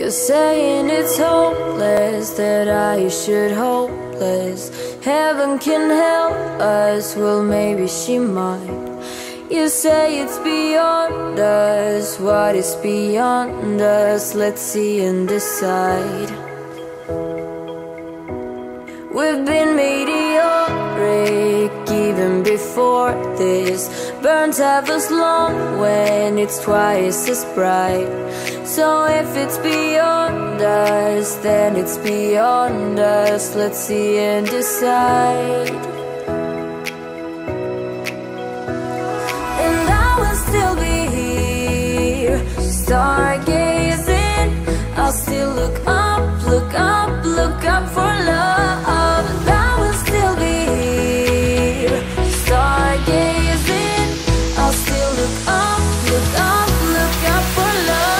You're saying it's hopeless, that I should hopeless. Heaven can help us, well maybe she might. You say it's beyond us, what is beyond us? Let's see and decide. We've been meteoric even before this. Burns half as long when it's twice as bright. So if it's beyond us, then it's beyond us. Let's see and decide. And I will still be here, stargazing. I'll still look up, look up, look up for love. And I will still be here, stargazing. I'll still look up, look up, look up for love.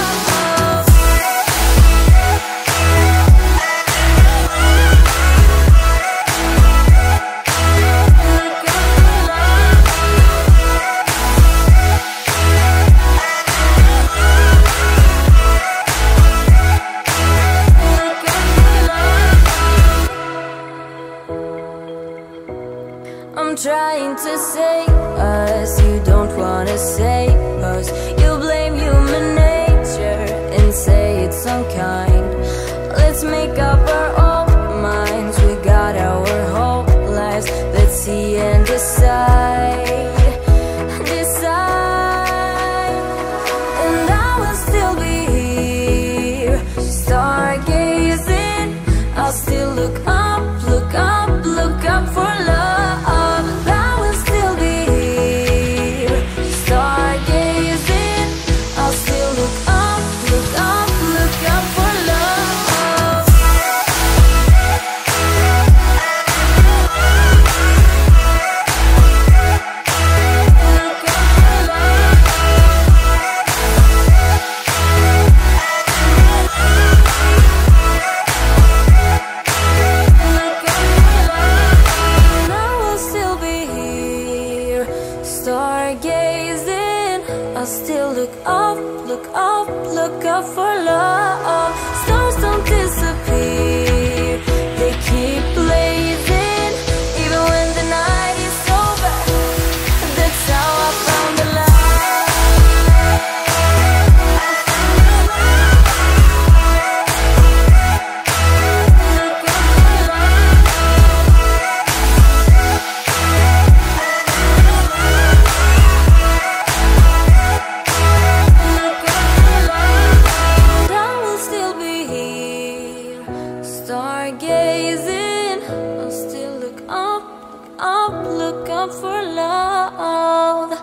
I'm trying to save us, you don't wanna save us. You blame human nature and say it's unkind. Let's make up our own minds, we got our whole lives. Let's see and decide, decide. And I will still be here, stargazing. I'll still look up, look up, look up for love. Stargazing, I'll still look up, look up, look up for love. Stars don't disappear, they keep blazing. Even when the night is over, that's how I found the light. Stargazing, I'll still look up, look up for love.